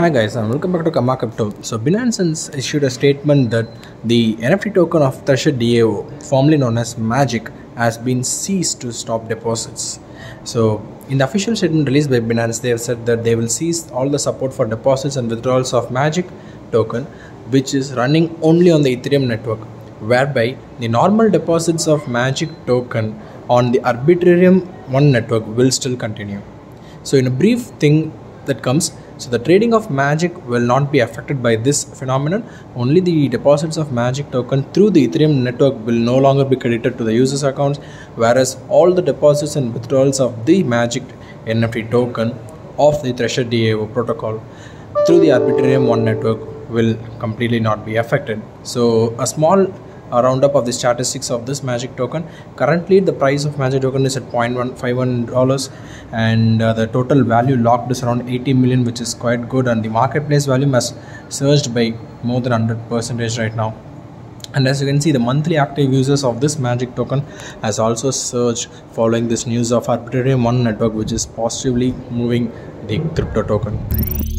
Hi guys, and welcome back to Kama Crypto. So Binance has issued a statement that the NFT token of Thresher DAO, formerly known as Magic, has been seized to stop deposits. So in the official statement released by Binance, they have said that they will cease all the support for deposits and withdrawals of Magic token, which is running only on the Ethereum network, whereby the normal deposits of Magic token on the Arbitrum One network will still continue. So in a brief thing that comes, so the trading of Magic will not be affected by this phenomenon. Only the deposits of Magic token through the Ethereum network will no longer be credited to the users' accounts, whereas all the deposits and withdrawals of the Magic NFT token of the Thresher DAO protocol through the Arbitrum One network will completely not be affected. So a small roundup of the statistics of this Magic token. Currently the price of Magic token is at $0.151 and the total value locked is around 80 million, which is quite good, and the marketplace volume has surged by more than 100% right now. And as you can see, the monthly active users of this Magic token has also surged following this news of Arbitrum One network, which is positively moving the crypto token.